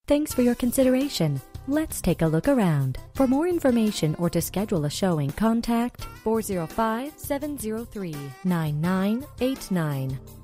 Thanks for your consideration. Let's take a look around. For more information or to schedule a showing, contact 405-703-9989.